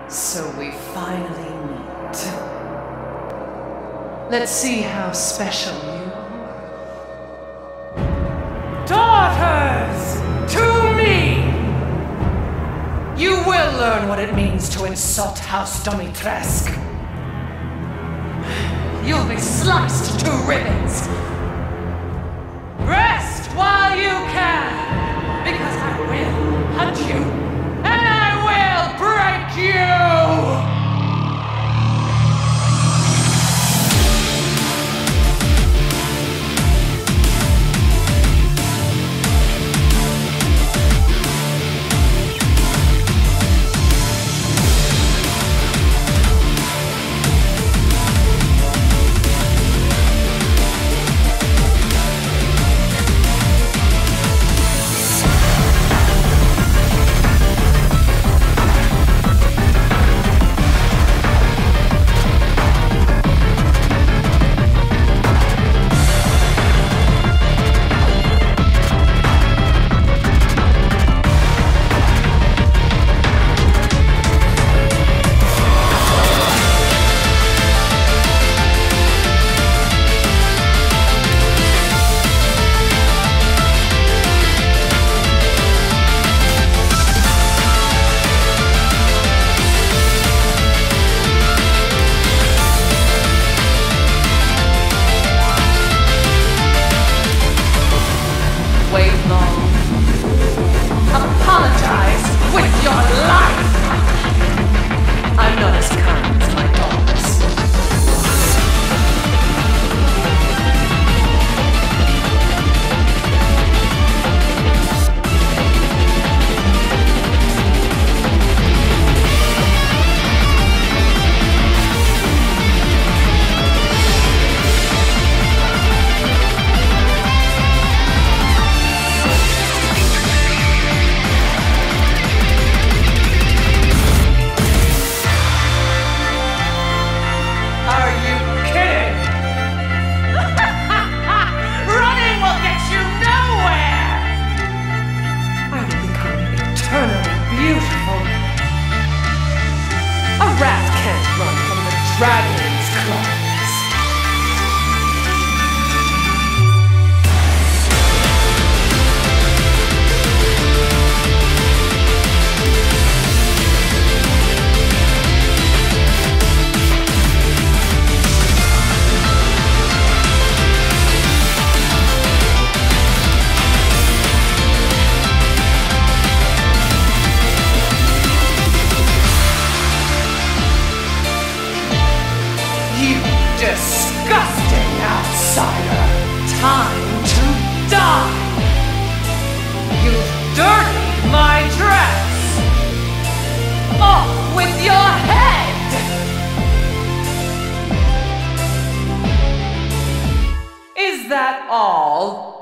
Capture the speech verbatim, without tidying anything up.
So we finally meet. Let's see how special you are. Daughters, to me! You will learn what it means to insult House Dimitrescu. You'll be sliced to ribbons. Rest while you can, because I will hunt you, and I will break you! Dragon's claws. Disgusting outsider! Time to die! You've dirtied my dress! Off with your head! Is that all?